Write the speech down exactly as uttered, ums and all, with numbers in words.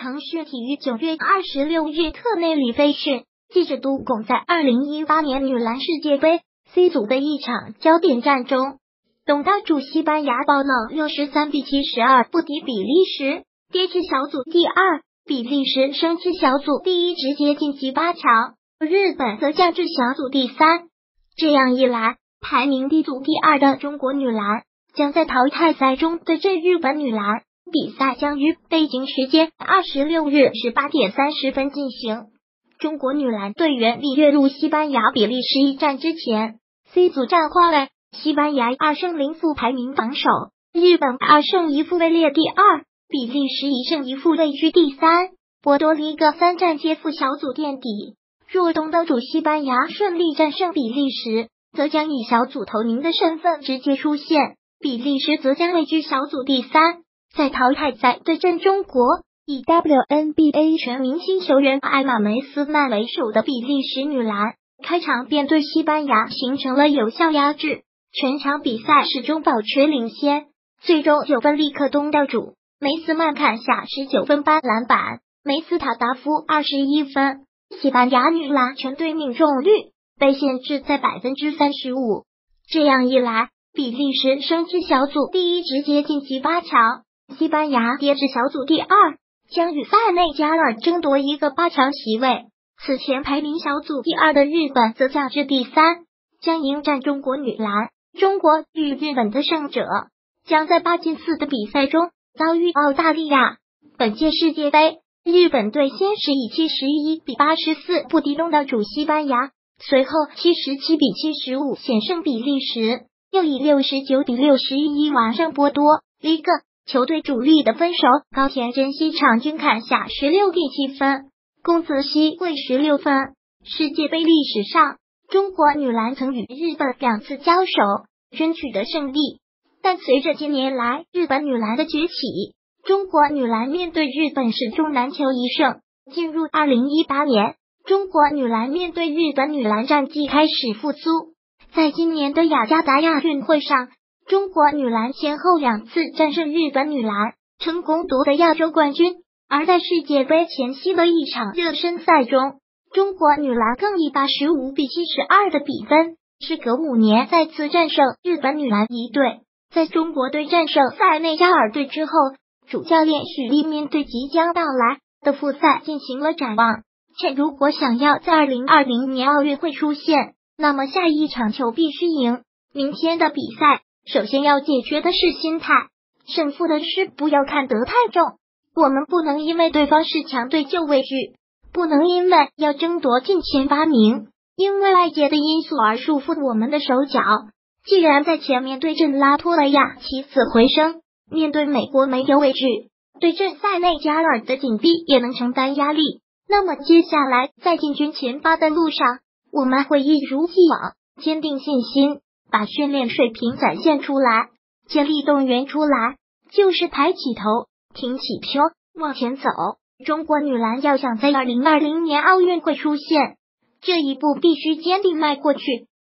腾讯体育九月二十六日特内里飞讯，记者杜拱在二零一八年女篮世界杯 C 组的一场焦点战中，东道主西班牙爆冷六十三比七十二不敌比利时，跌至小组第二，比利时升至小组第一，直接晋级八强，日本则降至小组第三。这样一来，排名 D 组第二的中国女篮将在淘汰赛中对阵日本女篮，比赛将于北京时间二十六日十八点三十分进行。中国女篮队员里跃入西班牙比利时一战之前 ，C 组战况为西班牙二胜零负排名榜首，日本二胜一负位列第二，比利时一胜一负位居第三，波多黎各三战皆负小组垫底。若东道主西班牙顺利战胜比利时，则将以小组头名的身份直接出线，比利时则将位居小组第三。在淘汰赛对阵中国，以 W N B A 全明星球员艾玛梅斯曼为首的比利时女篮，开场便对西班牙形成了有效压制，全场比赛始终保持领先，最终九分力克东道主，梅斯曼砍下十九分八篮板，梅斯塔达夫二十一分。西班牙女篮全队命中率被限制在 百分之三十五， 这样一来，比利时升至小组第一，直接晋级八强，西班牙跌至小组第二，将与塞内加尔争夺一个八强席位。此前排名小组第二的日本则降至第三，将迎战中国女篮。中国与日本的胜者将在八进四的比赛中遭遇澳大利亚。本届世界杯，日本队先是以七十一比八十四不敌东道主西班牙，随后七十七比七十五险胜比利时，又以六十九比六十一完胜波多黎各。球队主力的分手高田真希场均砍下十六点七分，宫泽希贵十六分。世界杯历史上，中国女篮曾与日本两次交手，均取得胜利，但随着近年来日本女篮的崛起，中国女篮面对日本始终难求一胜。进入二零一八年，中国女篮面对日本女篮战绩开始复苏。在今年的雅加达亚运会上，中国女篮先后两次战胜日本女篮，成功夺得亚洲冠军。而在世界杯前夕的一场热身赛中，中国女篮更以八十五比七十二的比分，时隔五年再次战胜日本女篮一队。在中国队战胜塞内加尔队之后，主教练许利面对即将到来的复赛进行了展望，且如果想要在二零二零年奥运会出现，那么下一场球必须赢。明天的比赛首先要解决的是心态，胜负的事不要看得太重，我们不能因为对方是强队就畏惧，不能因为要争夺进前八名，因为外界的因素而束缚我们的手脚。既然在前面对阵拉脱维亚起死回生，面对美国没有畏惧，对阵塞内加尔的紧逼也能承担压力，那么接下来在进军前八的路上，我们会一如既往坚定信心，把训练水平展现出来，建立动员出来，就是抬起头，挺起胸，往前走。中国女篮要想在二零二零年奥运会出现，这一步必须坚定迈过去。